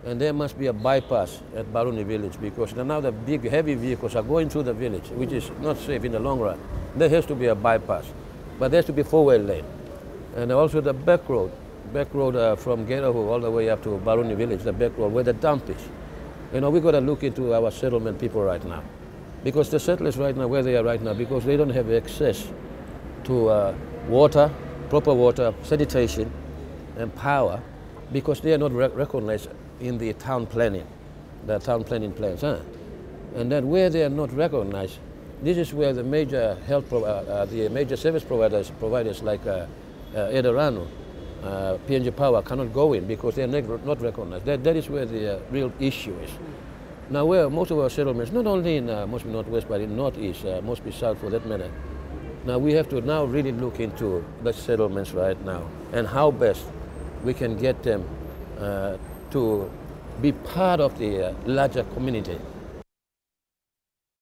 And there must be a bypass at Baruni village because now the big heavy vehicles are going through the village, which is not safe in the long run. There has to be a bypass, but there has to be four-way lane. And also the back road from Gerahu all the way up to Baruni village, the back road where the dump is. We've got to look into our settlement people right now. Because the settlers right now, where they are right now, because they don't have access to water, proper water, sanitation, and power, because they are not recognized in the town planning plans. And then where they are not recognized, this is where the major the major service providers like Edirano, PNG Power cannot go in because they are not recognized. That is where the real issue is. Now, where most of our settlements, not only in Mosby Northwest, but in Northeast, Mosby South for that matter, now we have to now really look into the settlements right now and how best we can get them to be part of the larger community.